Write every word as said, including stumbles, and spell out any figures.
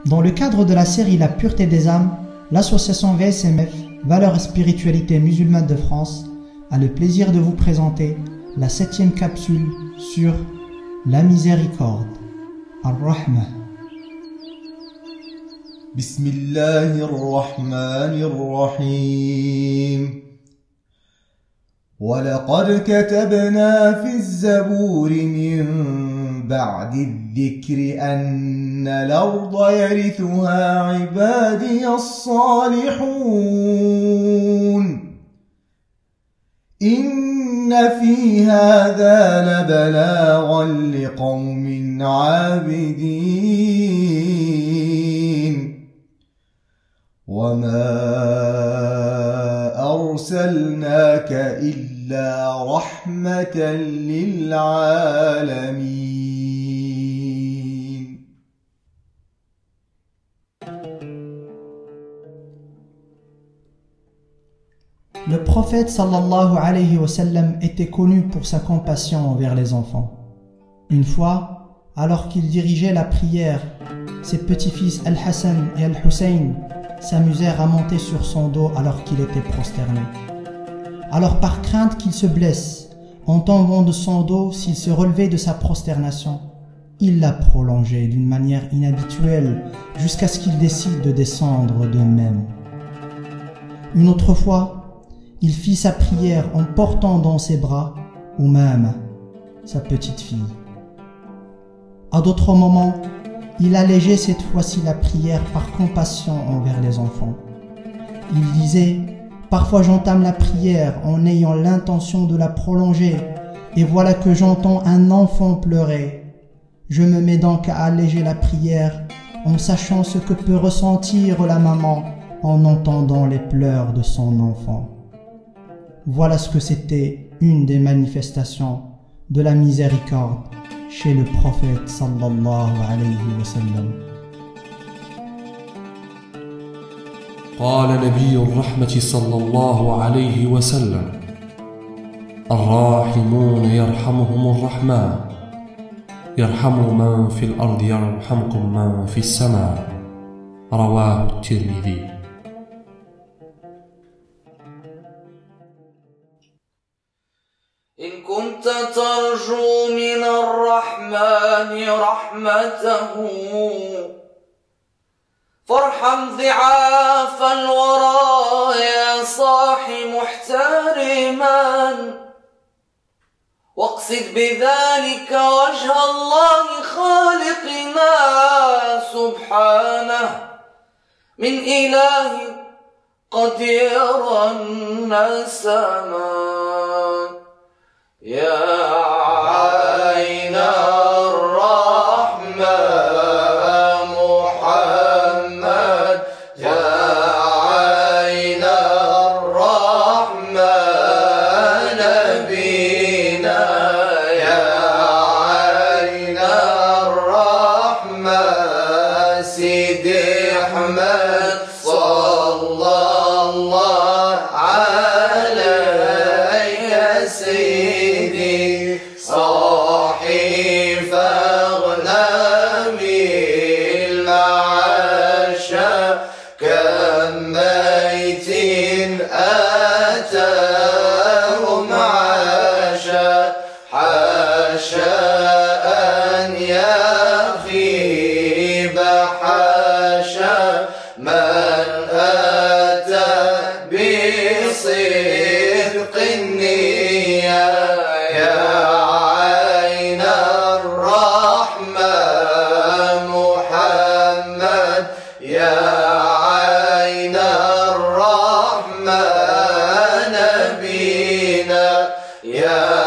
Dans le cadre de la série La pureté des âmes, l'association V S M F, Valeurs et Spiritualité musulmane de France, a le plaisir de vous présenter la septième capsule sur la miséricorde, Ar-Rahmah. Bismillahirrahmanirrahim. وَلَقَدْ كَتَبْنَا فِي الزَّبُورِ مِن بَعْدِ الذِّكْرِ أَنَّ الْأَرْضَ يَرِثُهَا عِبَادِيَ الصَّالِحُونَ إِنَّ فِي هَذَا لَبَلَاغًا لِقَوْمٍ عَابِدِينَ وَمَا أرسلناك إلا رحمة للعالمين. Le prophète sallallahu alayhi wa sallam était connu pour sa compassion envers les enfants. Une fois, alors qu'il dirigeait la prière, ses petits-fils Al-Hassan et Al-Hussein s'amusèrent à monter sur son dos alors qu'il était prosterné. Alors par crainte qu'il se blesse, en tombant de son dos s'il se relevait de sa prosternation, il l'a prolongé d'une manière inhabituelle jusqu'à ce qu'il décide de descendre d'eux-mêmes. Une autre fois, il fit sa prière en portant dans ses bras Oumama, sa petite fille. À d'autres moments, il allégeait cette fois-ci la prière par compassion envers les enfants. Il disait « Parfois j'entame la prière en ayant l'intention de la prolonger, et voilà que j'entends un enfant pleurer. Je me mets donc à alléger la prière en sachant ce que peut ressentir la maman en entendant les pleurs de son enfant. » Voilà ce que c'était une des manifestations de la miséricorde chez le prophète sallallahu alayhi wa sallam. قال نبي الرحمة صلى الله عليه وسلم: الراحمون يرحمهم الرحمن يرحموا من في الأرض يرحمكم من في السماء. رواه الترمذي. إن كنت ترجو من الرحمن رحمته فارحم ضعاف الورى يا صاح محترما واقصد بذلك وجه الله خالقنا سبحانه من إله قد يرى النسما. يا عين الرحمة محمد يا عين الرحمة نبينا يا عين الرحمة سيدي أحمد صلى الله عليه سيدي صاحي فاغنمي المعاشا كم ميت أتاه معاشا حاشا أن يخيب حاشا من أتى بصدق النية. يا عين الرحمة محمد يا عين الرحمة نبينا يا